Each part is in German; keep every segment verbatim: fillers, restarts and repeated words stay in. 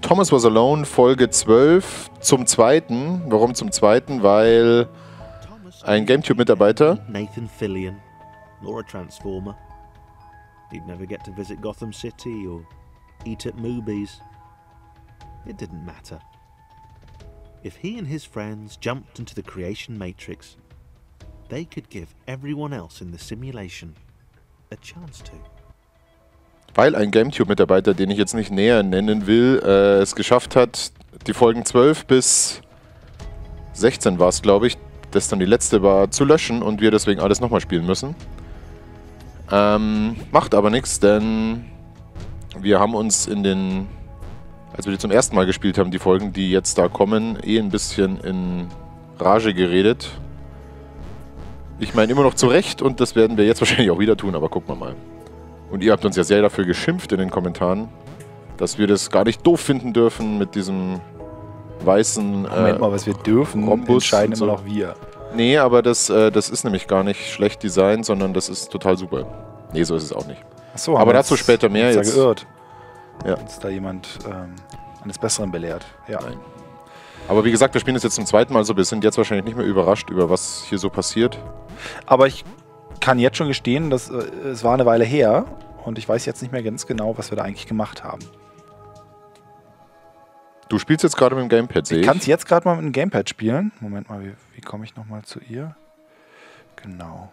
Thomas Was Alone, Folge zwölf, zum zweiten. Warum zum zweiten? Weil ein GameTube-Mitarbeiter... Nathan Fillion, nor a Transformer. He'd never get to visit Gotham City or eat at movies. It didn't matter. If he and his friends jumped into the creation matrix, they could give everyone else in the simulation a chance to. Weil ein GameTube-Mitarbeiter, den ich jetzt nicht näher nennen will, äh, es geschafft hat, die Folgen zwölf bis sechzehn war es, glaube ich, das dann die letzte war, zu löschen und wir deswegen alles nochmal spielen müssen. Ähm, macht aber nichts, denn wir haben uns in den, als wir die zum ersten Mal gespielt haben, die Folgen, die jetzt da kommen, eh ein bisschen in Rage geredet. Ich meine immer noch zurecht und das werden wir jetzt wahrscheinlich auch wieder tun, aber gucken wir mal. Und ihr habt uns ja sehr dafür geschimpft in den Kommentaren, dass wir das gar nicht doof finden dürfen mit diesem weißen äh, Moment mal, was wir dürfen, Rhombus entscheiden und so. immer noch wir. Nee, aber das, äh, das ist nämlich gar nicht schlecht designt, sondern das ist total super. Nee, so ist es auch nicht. Achso, aber dazu später mehr. Jetzt geirrt. Ja. Uns da jemand ähm, eines Besseren belehrt. Ja. Nein. Aber wie gesagt, wir spielen das jetzt zum zweiten Mal so. Wir sind jetzt wahrscheinlich nicht mehr überrascht über was hier so passiert. Aber ich kann jetzt schon gestehen, dass äh, es war eine Weile her und ich weiß jetzt nicht mehr ganz genau, was wir da eigentlich gemacht haben. Du spielst jetzt gerade mit dem Gamepad, sehe ich. Ich kann es jetzt gerade mal mit dem Gamepad spielen. Moment mal, wie, wie komme ich nochmal zu ihr? Genau.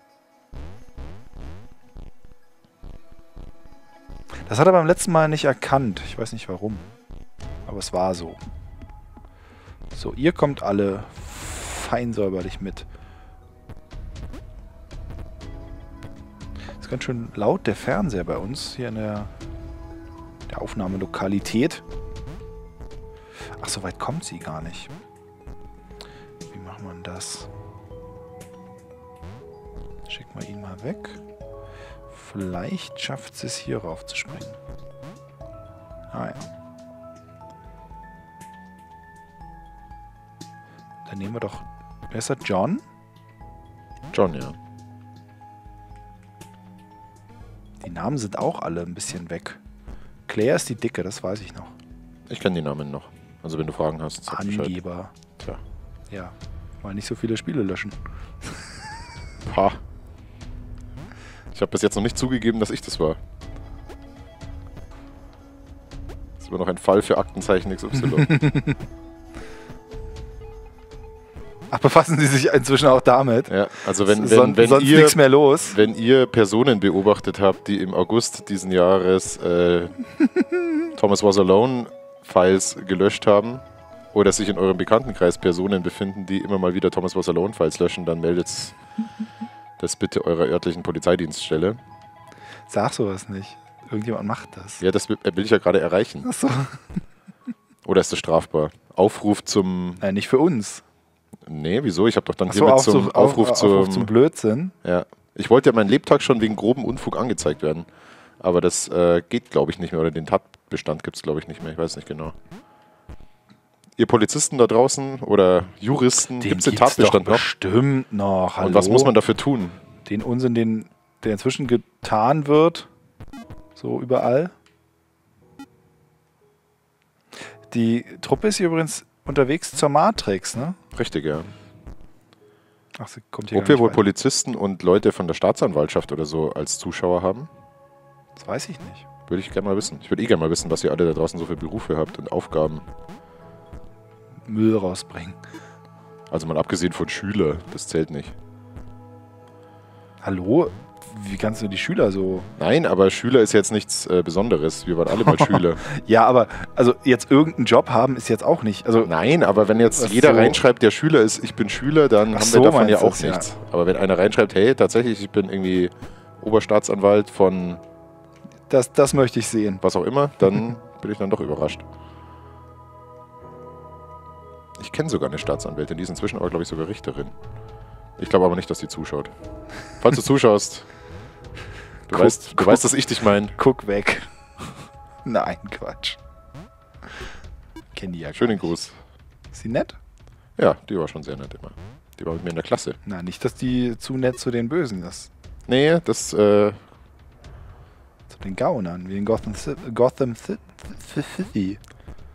Das hat er beim letzten Mal nicht erkannt. Ich weiß nicht warum. Aber es war so. So, ihr kommt alle fein säuberlich mit. Ist ganz schön laut, der Fernseher bei uns hier in der, der Aufnahmelokalität. Ach, so weit kommt sie gar nicht. Wie macht man das? Schicken wir ihn mal weg. Vielleicht schafft sie es hier rauf zu springen. Ah ja. Dann nehmen wir doch... Wer ist das? John? John, ja. Die Namen sind auch alle ein bisschen weg. Claire ist die Dicke, das weiß ich noch. Ich kenne die Namen noch. Also wenn du Fragen hast, sag Bescheid. Angeber. Tja. Ja, mal nicht so viele Spiele löschen. Ha. Ich habe bis jetzt noch nicht zugegeben, dass ich das war. Das ist aber noch ein Fall für Aktenzeichen X Y. Ach, befassen Sie sich inzwischen auch damit? Ja, also wenn, Son wenn, wenn, sonst ihr, nichts mehr los. wenn ihr Personen beobachtet habt, die im August diesen Jahres äh, Thomas Was Alone Files gelöscht haben oder sich in eurem Bekanntenkreis Personen befinden, die immer mal wieder Thomas Was Alone Files löschen, dann meldet das bitte eurer örtlichen Polizeidienststelle. Sag sowas nicht. Irgendjemand macht das. Ja, das will, will ich ja gerade erreichen. Ach so. Oder ist das strafbar? Aufruf zum... Äh, nicht für uns. Nee, wieso? Ich habe doch dann Ach so, hiermit auf, zum so, Aufruf, auf, zum, Aufruf zum Blödsinn. Ja. Ich wollte ja meinen Lebtag schon wegen groben Unfug angezeigt werden. Aber das äh, geht, glaube ich, nicht mehr. Oder den Tatbestand gibt es, glaube ich, nicht mehr. Ich weiß nicht genau. Ihr Polizisten da draußen oder Juristen, gibt es den Tatbestand noch? Bestimmt noch. Hallo? Und was muss man dafür tun? Den Unsinn, den, der inzwischen getan wird. So überall. Die Truppe ist hier übrigens unterwegs zur Matrix, ne? Richtig, ja. Ach, sie kommt hier Ob gar wir nicht wohl weiter. Polizisten und Leute von der Staatsanwaltschaft oder so als Zuschauer haben? Das weiß ich nicht. Würde ich gerne mal wissen. Ich würde eh gerne mal wissen, was ihr alle da draußen so für Berufe habt und Aufgaben. Müll rausbringen. Also mal abgesehen von Schüler, das zählt nicht. Hallo? Wie kannst du die Schüler so... Nein, aber Schüler ist jetzt nichts äh, Besonderes. Wir waren alle mal Schüler. Ja, aber also jetzt irgendeinen Job haben ist jetzt auch nicht. Also Nein, aber wenn jetzt Ach jeder so. reinschreibt, der Schüler ist, ich bin Schüler, dann Ach haben so, wir davon ja meinst du auch das, ja. nichts. Aber wenn einer reinschreibt, hey, tatsächlich, ich bin irgendwie Oberstaatsanwalt von das, das möchte ich sehen. was auch immer, dann bin ich dann doch überrascht. Ich kenne sogar eine Staatsanwältin, die ist inzwischen aber, glaube ich, sogar Richterin. Ich glaube aber nicht, dass die zuschaut. Falls du zuschaust, du, Guck, weißt, du guck. weißt, dass ich dich meine. Guck weg. Nein, Quatsch. Kenn die ja gar Schönen nicht. Gruß. Ist sie nett? Ja, die war schon sehr nett immer. Die war mit mir in der Klasse. Na, nicht, dass die zu nett zu den Bösen ist. Nee, das, äh, Zu den Gaunern, wie in Gotham, Ci- Gotham Ci- City.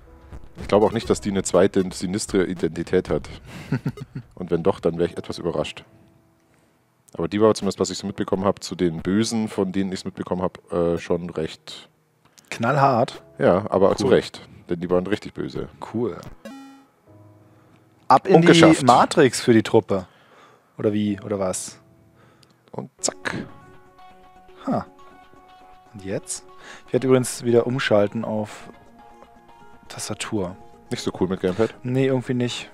Ich glaube auch nicht, dass die eine zweite sinistre Identität hat. Und wenn doch, dann wäre ich etwas überrascht. Aber die war zumindest, was ich so mitbekommen habe, zu den Bösen, von denen ich es mitbekommen habe, äh, schon recht... Knallhart. Ja, aber Cool. zu Recht. Denn die waren richtig böse. Cool. Ab in Und die geschafft. Matrix für die Truppe. Oder wie? Oder was? Und zack. Ha. Und jetzt? Ich werde übrigens wieder umschalten auf Tastatur. Nicht so cool mit Gamepad. Nee, irgendwie nicht.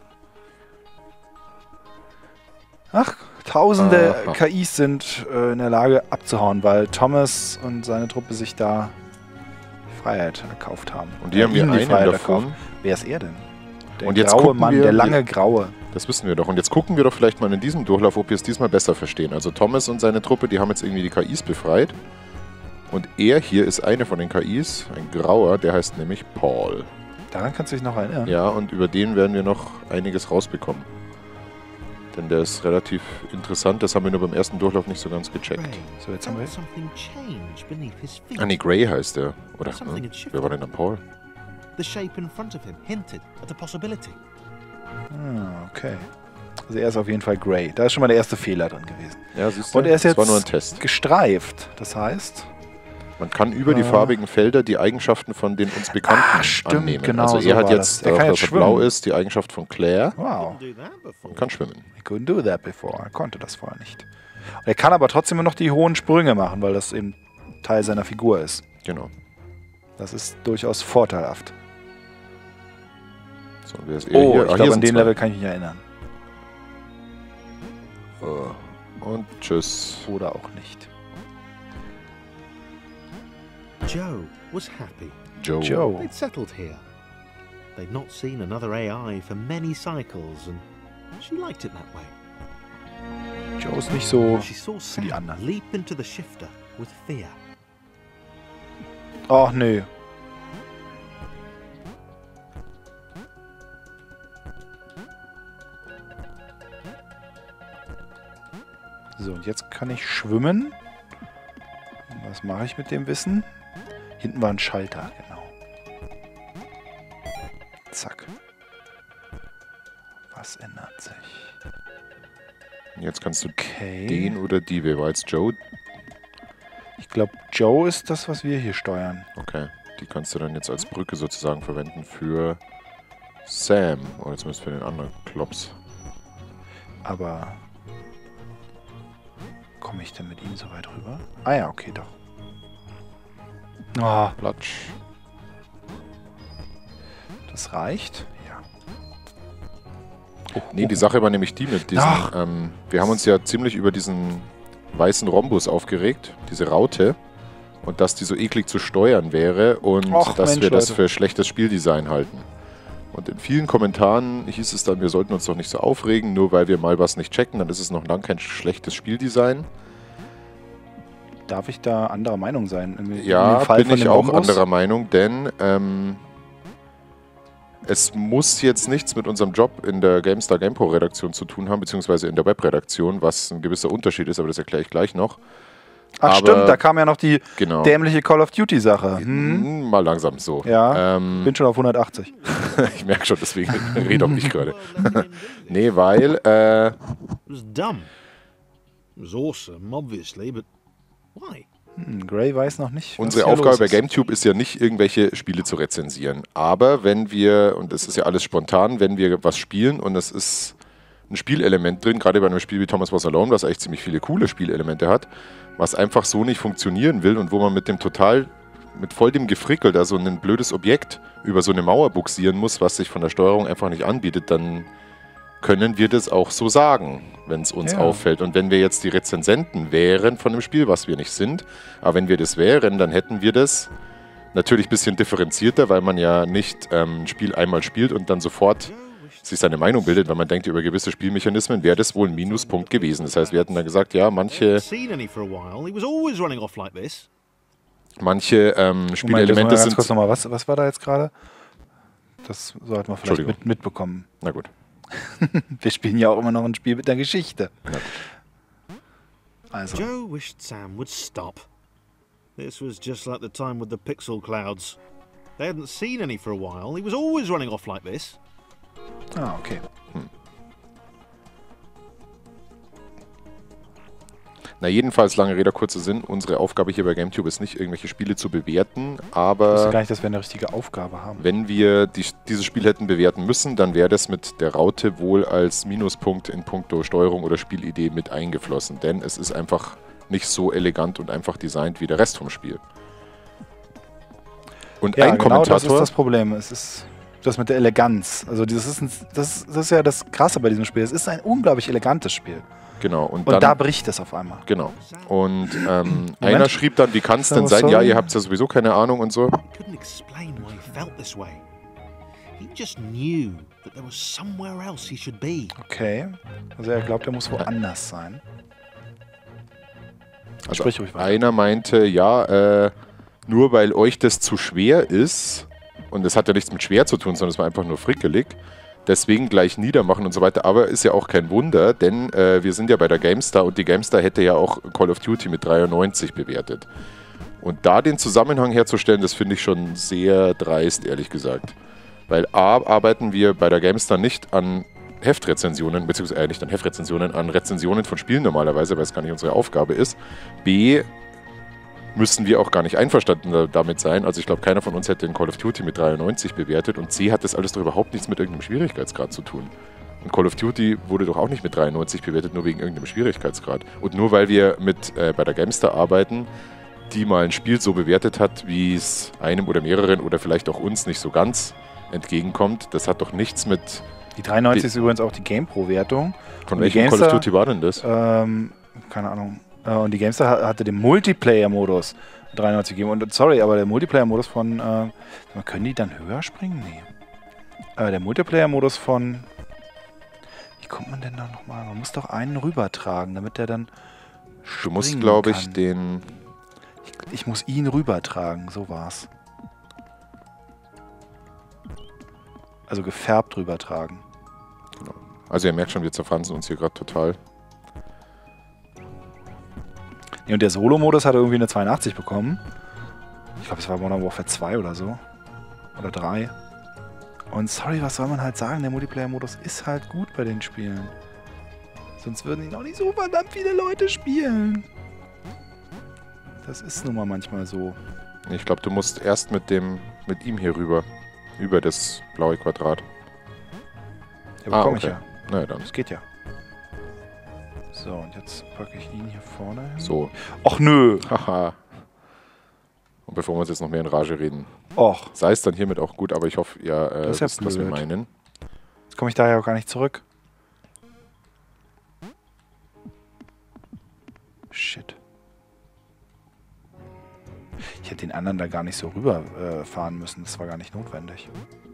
Ach, tausende Aha. K Is sind äh, in der Lage abzuhauen, weil Thomas und seine Truppe sich da Freiheit erkauft haben. Und die Äh, haben wir ihnen einen Freiheit davon. erkauft. Wer ist er denn? Der Und jetzt graue gucken Mann, wir- der lange graue. Das wissen wir doch. Und jetzt gucken wir doch vielleicht mal in diesem Durchlauf, ob wir es diesmal besser verstehen. Also Thomas und seine Truppe, die haben jetzt irgendwie die K Is befreit. Und er hier ist eine von den K Is, ein grauer, der heißt nämlich Paul. Daran kannst du dich noch erinnern. Ja, und über den werden wir noch einiges rausbekommen. Denn der ist relativ interessant, das haben wir nur beim ersten Durchlauf nicht so ganz gecheckt. Gray, So, jetzt haben wir... felt something change beneath his feet. Ah, nee, Gray heißt der. Oder, Something hm? had shifted. Wer war denn dann Paul? The shape in front of him hinted at the possibility. Ah, okay. Also er ist auf jeden Fall Grey. Da ist schon mal der erste Fehler drin gewesen. Ja, siehst du, Und er ist das jetzt war nur ein Test. gestreift. Das heißt... Man kann über die Äh. farbigen Felder die Eigenschaften von den uns Bekannten Ah, stimmt, annehmen. genau also so er hat war jetzt, das. Er kann dadurch, jetzt dass er blau schwimmen. ist, die Eigenschaft von Claire Wow. Didn't do that before. und kann schwimmen. He couldn't do that before. Er konnte das vorher nicht. Und er kann aber trotzdem noch die hohen Sprünge machen, weil das eben Teil seiner Figur ist. Genau. Das ist durchaus vorteilhaft. So, wer ist er Oh, hier? ich Ah, hier glaube, an sind den zwei. Level kann ich mich erinnern. Oh. Und tschüss. Oder auch nicht. Joe was happy. Joe. Joe. They'd settled here. They'd not seen another A I for many cycles, and she liked it that way. Joe ist nicht so... She saw die Sam anderen. leap into the shifter with fear. Oh, nö. So, und jetzt kann ich schwimmen. Was mache ich mit dem Wissen? Hinten war ein Schalter, genau. Zack. Was ändert sich? Jetzt kannst du Okay. den oder die. Wer war jetzt Joe? Ich glaube, Joe ist das, was wir hier steuern. Okay. Die kannst du dann jetzt als Brücke sozusagen verwenden für Sam. Oder zumindest für den anderen Klops. Aber komme ich denn mit ihm so weit rüber? Ah ja, okay, doch. Oh, Platsch. das reicht. Ja. Nee, die Sache war nämlich die mit diesen. Ach. Ähm, wir haben uns ja ziemlich über diesen weißen Rhombus aufgeregt, diese Raute. Und dass die so eklig zu steuern wäre und Och, dass Mensch, wir das Leute. für schlechtes Spieldesign halten. Und in vielen Kommentaren hieß es dann, wir sollten uns doch nicht so aufregen, nur weil wir mal was nicht checken, dann ist es noch lang kein schlechtes Spieldesign. Darf ich da anderer Meinung sein? Im- im Ja, Fall bin von ich dem auch Rhombus? anderer Meinung, denn ähm, es muss jetzt nichts mit unserem Job in der GameStar GamePro Redaktion zu tun haben, beziehungsweise in der Webredaktion, was ein gewisser Unterschied ist, aber das erkläre ich gleich noch. Ach aber- stimmt, da kam ja noch die Genau. dämliche Call of Duty Sache. Hm? Hm, Mal langsam so. Ja, Ähm, bin schon auf hundertachtzig. ich merke schon, deswegen rede auch nicht gerade. Nee, weil äh, It was dumb. It was awesome, obviously, but why? Hm, Gray weiß noch nicht, was unsere hier Aufgabe los bei ist. GameTube ist ja nicht, irgendwelche Spiele zu rezensieren. Aber wenn wir, und das ist ja alles spontan, wenn wir was spielen und es ist ein Spielelement drin, gerade bei einem Spiel wie Thomas Was Alone, was eigentlich ziemlich viele coole Spielelemente hat, was einfach so nicht funktionieren will und wo man mit dem total, mit voll dem Gefrickel da so ein blödes Objekt über so eine Mauer buxieren muss, was sich von der Steuerung einfach nicht anbietet, dann können wir das auch so sagen, wenn es uns Ja. auffällt. Und wenn wir jetzt die Rezensenten wären von dem Spiel, was wir nicht sind, aber wenn wir das wären, dann hätten wir das natürlich ein bisschen differenzierter, weil man ja nicht ähm, ein Spiel einmal spielt und dann sofort sich seine Meinung bildet, weil man denkt über gewisse Spielmechanismen, wäre das wohl ein Minuspunkt gewesen. Das heißt, wir hätten dann gesagt, ja, manche, Seen any for a while. He was always running off like this. manche ähm, Moment, das Spielelemente mal ganz sind... kurz nochmal. Was, was war da jetzt gerade? Das sollten wir vielleicht Entschuldigung. mit, mitbekommen. Na gut. Wir spielen ja auch immer noch ein Spiel mit der Geschichte. Also, Joe wished Sam would stop. This was just like the time with the pixel clouds. They hadn't seen any for a while. He was always running off like this. Ah, okay. Hm. Na jedenfalls, lange Rede, kurzer Sinn. Unsere Aufgabe hier bei GameTube ist nicht, irgendwelche Spiele zu bewerten, aber Ich wusste gar nicht, dass wir eine richtige Aufgabe haben. wenn wir die, dieses Spiel hätten bewerten müssen, dann wäre das mit der Raute wohl als Minuspunkt in puncto Steuerung oder Spielidee mit eingeflossen, denn es ist einfach nicht so elegant und einfach designt wie der Rest vom Spiel. Und Ja, ein genau Kommentator... das ist das Problem. Es ist das mit der Eleganz. Also das ist, ein, das, das ist ja das Krasse bei diesem Spiel. Es ist ein unglaublich elegantes Spiel. Genau, und, Und dann, da bricht es auf einmal. Genau. Und ähm, einer schrieb dann, wie kann es denn So, sein? Ja, sorry. ihr habt ja sowieso keine Ahnung und so. He couldn't explain why he felt this way. He just knew that there was somewhere else he should be. Okay. Also er glaubt, er muss woanders sein. Also Sprich ruhig weiter. einer meinte, ja, äh, nur weil euch das zu schwer ist, und das hat ja nichts mit schwer zu tun, sondern es war einfach nur frickelig, deswegen gleich niedermachen und so weiter. Aber ist ja auch kein Wunder, denn äh, wir sind ja bei der GameStar und die GameStar hätte ja auch Call of Duty mit dreiundneunzig bewertet. Und da den Zusammenhang herzustellen, das finde ich schon sehr dreist, ehrlich gesagt. Weil A, arbeiten wir bei der GameStar nicht an Heftrezensionen, beziehungsweise äh, nicht an Heftrezensionen, an Rezensionen von Spielen normalerweise, weil es gar nicht unsere Aufgabe ist. B, müssen wir auch gar nicht einverstanden damit sein. Also ich glaube, keiner von uns hätte den Call of Duty mit dreiundneunzig bewertet und C, hat das alles doch überhaupt nichts mit irgendeinem Schwierigkeitsgrad zu tun. Und Call of Duty wurde doch auch nicht mit dreiundneunzig bewertet, nur wegen irgendeinem Schwierigkeitsgrad. Und nur weil wir mit äh, bei der GameStar arbeiten, die mal ein Spiel so bewertet hat, wie es einem oder mehreren oder vielleicht auch uns nicht so ganz entgegenkommt, das hat doch nichts mit... Die dreiundneunzig Die- ist übrigens auch die GamePro-Wertung. Von Und die welchem Call of GameStar- Duty war denn das? Ähm, keine Ahnung. Äh, und die GameStar ha- hatte den Multiplayer-Modus dreiundneunzig gegeben. Und sorry, aber der Multiplayer-Modus von... Äh, können die dann höher springen? Nee. Äh, der Multiplayer-Modus von... Wie kommt man denn da nochmal? Man muss doch einen rübertragen, damit der dann... Du musst, springen glaube ich, kann. den... Ich, ich muss ihn rübertragen, so war's. Also gefärbt rübertragen. Also ihr merkt schon, wir zerfransen uns hier gerade total. Nee, und der Solo-Modus hat irgendwie eine zweiundachtzig bekommen. Ich glaube, es war Modern Warfare zwei oder so. Oder drei. Und sorry, was soll man halt sagen? Der Multiplayer-Modus ist halt gut bei den Spielen. Sonst würden ihn auch nicht so verdammt viele Leute spielen. Das ist nun mal manchmal so. Ich glaube, du musst erst mit dem, mit ihm hier rüber. Über das blaue Quadrat. Ja, Ah, bekomme okay. ich ja. Na ja, dann. Das geht ja. So, und jetzt packe ich ihn hier vorne hin. So. Och nö. Haha. Und bevor wir uns jetzt noch mehr in Rage reden, Och, sei es dann hiermit auch gut, aber ich hoffe, ihr äh, Das ist ja wisst, was wir blöd. meinen. jetzt komme ich daher auch gar nicht zurück. Shit. Ich hätte den anderen da gar nicht so rüber äh, fahren müssen. Das war gar nicht notwendig.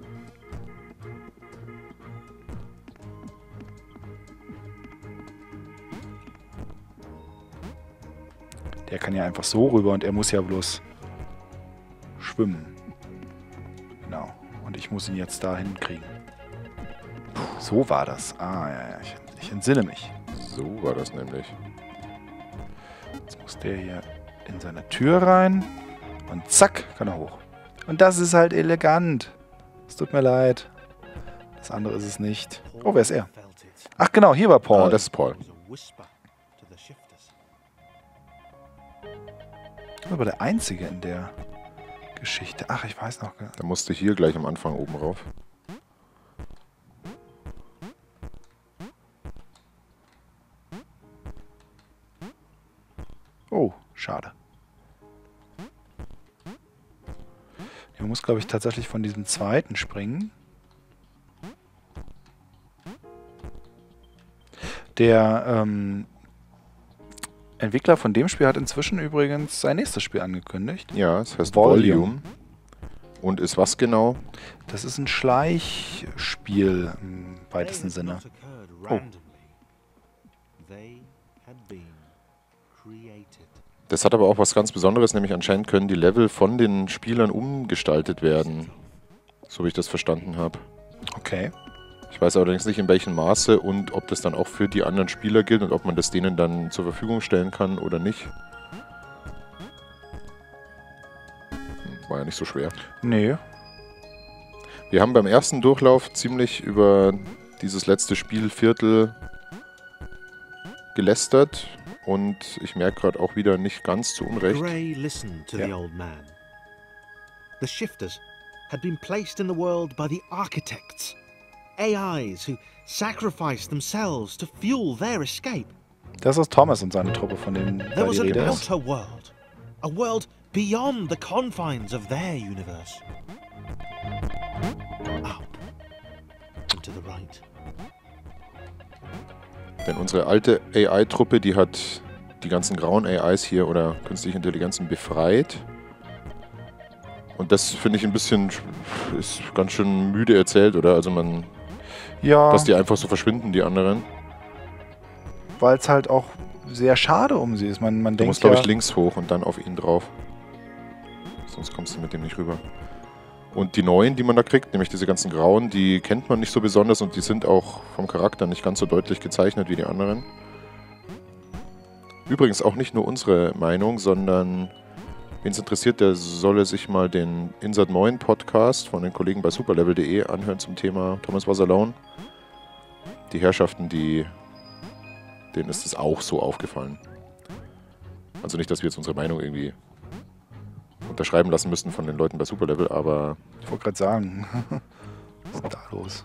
Der kann ja einfach so rüber und er muss ja bloß schwimmen. Genau. Und ich muss ihn jetzt da hinkriegen. So war das. Ah, ja, ja. Ich, ich entsinne mich. So war das nämlich. Jetzt muss der hier in seine Tür rein. Und zack, kann er hoch. Und das ist halt elegant. Es tut mir leid. Das andere ist es nicht. Oh, wer ist er? Ach genau, hier war Paul. Ah, das ist Paul. It was a whisper to the shifters. Das ist aber der Einzige in der Geschichte. Ach, ich weiß noch. Da musste hier gleich am Anfang oben rauf. Oh, schade. Man muss, glaube ich, tatsächlich von diesem zweiten springen. Der ähm, Entwickler von dem Spiel hat inzwischen übrigens sein nächstes Spiel angekündigt. Ja, es heißt Volume. Volume. Und ist was genau? Das ist ein Schleichspiel im weitesten They had Sinne. not occurred Oh. randomly. They had been created. Das hat aber auch was ganz Besonderes, nämlich anscheinend können die Level von den Spielern umgestaltet werden. So wie ich das verstanden habe. Okay. Ich weiß allerdings nicht, in welchem Maße und ob das dann auch für die anderen Spieler gilt und ob man das denen dann zur Verfügung stellen kann oder nicht. Hm. War ja nicht so schwer. Nee. Wir haben beim ersten Durchlauf ziemlich über dieses letzte Spielviertel gelästert und ich merke gerade auch wieder nicht ganz zu Unrecht. Gray listened to Ja. the old man. The shifters had been placed in the world by the architects, A Is who sacrificed themselves to fuel their escape. Das ist Thomas und seine Truppe, von denen da There was die an Rede ist. outer world, a world beyond the confines of their universe. Up and to the right. Denn unsere alte A I-Truppe, die hat die ganzen grauen A Is hier oder künstliche Intelligenzen befreit. Und das finde ich ein bisschen, ist ganz schön müde erzählt, oder? Also man, Ja, dass die einfach so verschwinden, die anderen. weil es halt auch sehr schade um sie ist. Man, man Du denkt musst, glaube ja, ich, links hoch und dann auf ihn drauf. Sonst kommst du mit dem nicht rüber. Und die neuen, die man da kriegt, nämlich diese ganzen grauen, die kennt man nicht so besonders und die sind auch vom Charakter nicht ganz so deutlich gezeichnet wie die anderen. Übrigens auch nicht nur unsere Meinung, sondern wen es interessiert, der solle sich mal den Insert neun Podcast von den Kollegen bei superlevel punkt de anhören zum Thema Thomas Was Alone. Die Herrschaften, die, denen ist es auch so aufgefallen. Also nicht, dass wir jetzt unsere Meinung irgendwie unterschreiben lassen müssen von den Leuten bei Superlevel, aber ich wollte gerade sagen, was ist denn da los?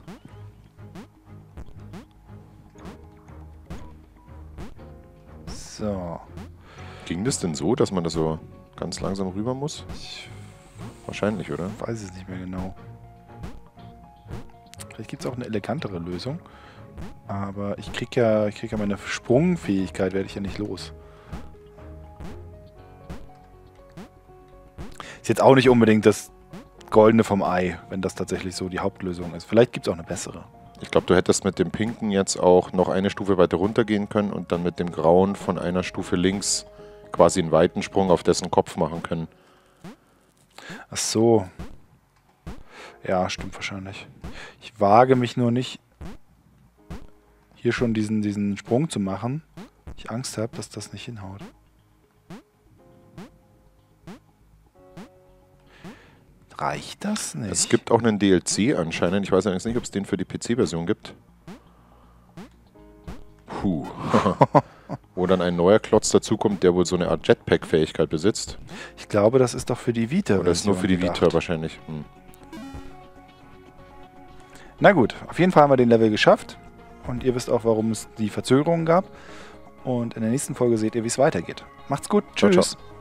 So, ging das denn so, dass man da so ganz langsam rüber muss? ich Wahrscheinlich, oder? weiß es nicht mehr genau. Vielleicht gibt es auch eine elegantere Lösung. Aber ich krieg ja, ich krieg ja meine Sprungfähigkeit, werde ich ja nicht los. Ist jetzt auch nicht unbedingt das Goldene vom Ei, wenn das tatsächlich so die Hauptlösung ist. Vielleicht gibt es auch eine bessere. Ich glaube, du hättest mit dem Pinken jetzt auch noch eine Stufe weiter runtergehen können und dann mit dem Grauen von einer Stufe links quasi einen weiten Sprung auf dessen Kopf machen können. Ach so. Ja, stimmt wahrscheinlich. Ich wage mich nur nicht, hier schon diesen, diesen Sprung zu machen. Ich Angst habe, dass das nicht hinhaut. Reicht das nicht? Es gibt auch einen D L C anscheinend. Ich weiß allerdings nicht, ob es den für die P C-Version gibt. Puh. Wo dann ein neuer Klotz dazukommt, der wohl so eine Art Jetpack-Fähigkeit besitzt. Ich glaube, das ist doch für die Vita. Oder ist nur für die Vita wahrscheinlich. Hm. Na gut, auf jeden Fall haben wir den Level geschafft. Und ihr wisst auch, warum es die Verzögerungen gab. Und in der nächsten Folge seht ihr, wie es weitergeht. Macht's gut. Ciao, Tschüss. ciao.